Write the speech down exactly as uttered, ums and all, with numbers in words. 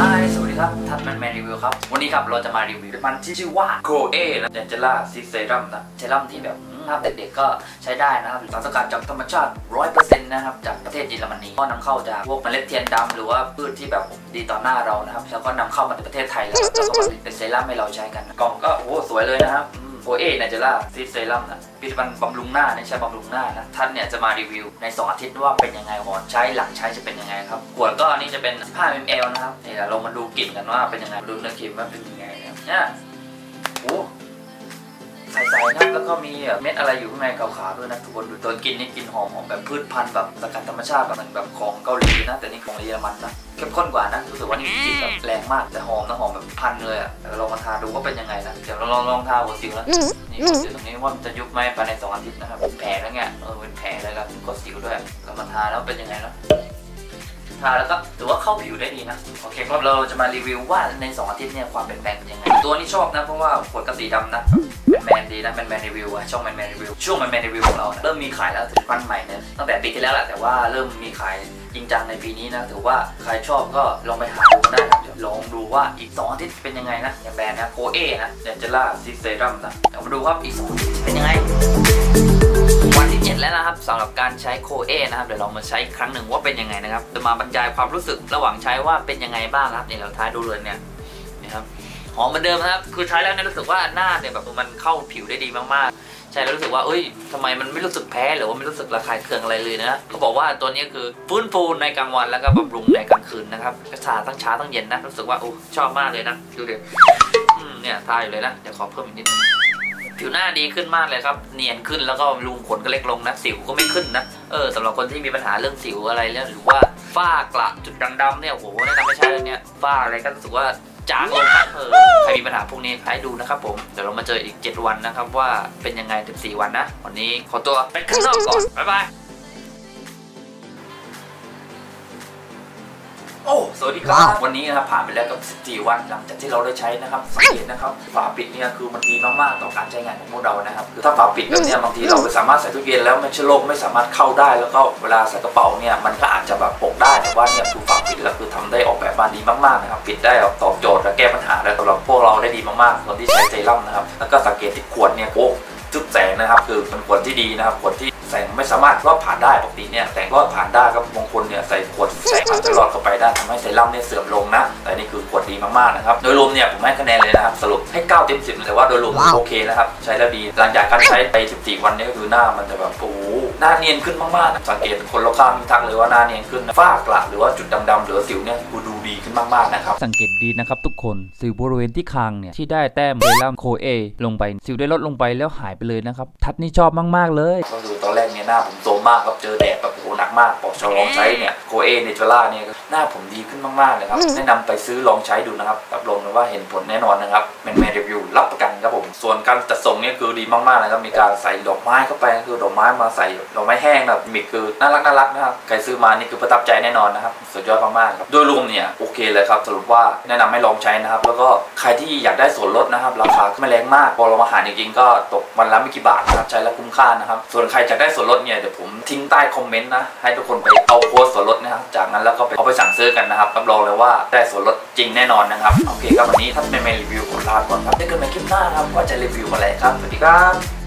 Hi สวัสดีครับทัดแมนแมนรีวิวครับวันนี้ครับเราจะมารีวิวผลิตภัณฑ์ที่ชื่อว่า โคเอ นะเดนเจล่าซีเซรั่มนะเซรั่มที่แบบถ้าเด็กๆก็ใช้ได้นะครับสารสกัดจากธรรมชาติ ร้อยเปอร์เซ็นต์ นะครับจากประเทศเยอรมนีก็นำเข้าจากพวกเมล็ดเทียนดำหรือว่าพืชที่แบบดีต่อหน้าเรานะครับแล้วก็นำเข้ามาในประเทศไทยแล้วแล้วก็ผลิตเป็นเซรั่มให้เราใช้กันกล่องก็โอ้สวยเลยนะครับโคเอ เดนเจล่าซีเซรั่มนะผลิตภัณฑ์บำรุงหน้าในใช้บำรุงหน้านะท่านเนี่ยจะมารีวิวในสองอาทิตย์ว่าเป็นยังไงก่อนใช้หลังใช้จะเป็นยังไงครับขวดก็อันนี้จะเป็นสิบห้ามิลลิลิตรนะครับเดี๋ยวเรามาดูกลิ่นกันว่าเป็นยังไงดูเนื้อครีมว่าเป็นยังไงเนี่ยโอ้ใสๆนะแล้วก็มีเม็ดอะไรอยู่ข้างในขาวๆด้วยนะทุกคนดูตัวกลิ่นนี่กลิ่นหอมหอมแบบพืชพันธุ์แบบสกัดธรรมชาติแบบแบบของเกาหลีนะแต่นี่ของเยอรมันนะเข้มข้นกว่านะรู้สึกว่านี่กลิ่นแบบแรงมากแต่หอมนะหอมแบบพันเลยอ่ะเดี๋ยวเรามาทาดูว่าเป็นยังไงนะเดี๋ยวเราลองลองทาหัวสิวนะนี่หัวสิวตรงนี้ว่ามันจะยุบไหมภายในสองอาทิตย์นะครับเป็นแผลแล้วเนี่ยเออเป็นแผลเลยครับกดสิวด้วยเรามาทาแล้วเป็นยังไงเนาะทาแล้วก็ถือว่าเข้าผิวได้ดีนะโอเคครับเราจะมารีวิวว่าในสองอาทิตย์เนี่ยความเปลี่ยนแปลงเป็นยังไงตัวนี้ชอบนะเพราะว่าขวดกระสีดำนะแมนดีนะแมนแมนรีวิวช่องแมนแมนรีวิวช่วงแมนแมนรีวิวของเราเริ่มมีขายแล้วถึงพันใหม่เนี่ยตั้งแต่ปีที่แล้วแหละแต่ว่าเริ่มมีขายจริงจังในปีนี้นะถือว่าใครชอบก็ลองไปหาดูได้ครับลองดูว่าอีกสองอาทิตย์เป็นยังไงนะอย่างแบรนด์นะโคเอนะเดนเจล่าซีเซรั่มนะเดี๋ยวมาดูครับอีกสองอาทิตย์เป็นยังไงวันที่เจ็ดแล้วนะครับสำหรับการใช้โคเอนะครับเดี๋ยวเรามาใช้ครั้งหนึ่งว่าเป็นยังไงนะครับจะมาบรรยายความรู้สึกระหว่างใช้ว่าเป็นยังไงบ้างครับนี่เราท้ายดูเลยเนี่ยนะครับหอมเหมือนเดิมนะครับคือใช้แล้วเนี่ยรู้สึกว่าหน้าเนี่ยแบบมันเข้าผิวได้ดีมากๆใช่แล้วรู้สึกว่าเอ้ยทำไมมันไม่รู้สึกแพ้หรือว่าไม่รู้สึกระคายเคืองอะไรเลยนะเขาบอกว่าตัวนี้คือฟื้นฟูในกลางวันแล้วก็บำรุงในกลางคืนนะครับกระชาตั้งเช้าตั้งเย็นนะรู้สึกว่าโอ้ชอบมากเลยนะดูดิเนี่ยทาอยู่เลยนะเดี๋ยวขอเพิ่มอีกนิดนึงผิวหน้าดีขึ้นมากเลยครับเนียนขึ้นแล้วก็รูขุมขนก็เล็กลงนะสิวก็ไม่ขึ้นนะเออสำหรับคนที่มีปัญหาเรื่องสิวอะไรเรื่องหรือว่าฝ้ากระจุดดำๆเนี่ยโอ้โหแนะนำไม่ใช่เลยเนี่ยฝ้าอะไรก็รู้สึกว่าจางลงนะเออใครมีปัญหาพวกนี้ให้ดูนะครับผมเดี๋ยวเรามาเจออีกเจ็ดวันนะครับว่าเป็นยังไงสิบสี่วันนะวันนี้ขอตัวไปข้างนอกก่อนบ๊ายบายโอ้สวัสดีครับวันนี้นะครับผ่านไปแล้วกับสิบสี่วันหลังจากที่เราได้ใช้นะครับสังเกตนะครับฝาปิดเนี่ยคือมันดีมากๆต่อการใช้งานของพวกเรานะครับคือถ้าฝาปิดแบบนี้บางทีเราไม่สามารถใส่ตู้เย็นแล้วเชื้อโรคไม่สามารถเข้าได้แล้วก็เวลาใส่กระเป๋าเนี่ยมันก็อาจจะแบบปกได้แต่ว่าเนี่ยคือฝาปิดแล้วคือทำได้ออกแบบมาดีมากๆนะครับปิดได้ตอบโจทย์และแก้ปัญหาได้สำหรับพวกเราได้ดีมากๆคนที่ใช้เซรั่มนะครับแล้วก็สังเกตที่ขวดเนี่ยโอ้จุดแสงนะครับคือเป็นขวดที่ดีนะครับขวดที่แสงไม่สามารถลอดผ่านได้ปกติเนี่ยแสงลอดผ่านได้ครับบางคนเนี่ยใส่ขวดแสงอาจจะลอดเข้าไปได้ทำให้เซรั่มเนี่ยเสื่อมลงนะแต่นี่คือขวดดีมากๆนะครับโดยรวมเนี่ยผมให้คะแนนเลยนะครับสรุปให้เก้าเต็มสิบแต่ว่าโดยรวมโอเคนะครับใช้แล้วดีหลังจากการใช้ไปสิบสี่วันนี้ก็คือหน้ามันจะแบบโอ้โหหน้าเนียนขึ้นมากๆสังเกตคนรอบข้างทักเลยว่าหน้าเนียนขึ้นฝ้ากระหรือว่าจุดดำๆหรือสิวเนี่ยดูดีขึ้นมากๆนะครับสังเกตดีนะครับทุกคนสิวบริเวณที่คางเนี่ยที่ได้แต้มเซรั่มโคเอลงไปสิวได้ลดลงไปแล้วหายไปเลยนะครับทัดนี่ชอบมากๆเลยก็ดูตอนแรกเนี่ยหน้าผมโซมมากครับเจอแดดแบบโอ้โหหนักมากพอจะลองใช้เนี่ยโคเอเนเจล่าเนี่ยหน้าผมดีขึ้นมากๆเลยครับแนะนำไปซื้อลองใช้ดูนะครับรับรองเลยว่าเห็นผลแน่นอนนะครับแมนแมนรีวิวรับประกันครับผมส่วนการจัดส่งเนี่ยคือดีมากๆนะครับมีการใส่ดอกไม้เข้าไปคือดอกไม้มาใส่ดอกไม้แห้งแบบมิกคือน่ารักน่ารักนะครับใครซื้อมานี่คือประทับใจแน่นอนนะครับสุดยอดมากๆครับโดยรวมเนี่ยโอเคเลยครับสรุปว่าแนะนำให้ลองใช้นะครับแล้วก็ใครที่อยากได้ส่วนลดนะครับราคาไม่แรงมากพอเรามาหารจริงๆก็ตกวันละไม่กี่บาทนะครับใช้แล้วคุ้มค่านะครับส่วนใครอยากได้ส่วนลดเนี่ยเดี๋ยวผมทิ้งใต้คอมเมนต์นะให้ทุกคนไปเอาโค้ดส่วนลดนะครับจากนั้นแล้วก็ไปเอาไปสั่งซื้อกันนะครับรับรองเลยว่าได้ส่วนลดจริงแน่นอนนะครับโอเคครับวันนี้ท่านแมนรีวิวขอลาก่อนครับเจอกันใหม่คลิปหน้าครับว่าจะรีวิวอะไรครับสวัสดีครับ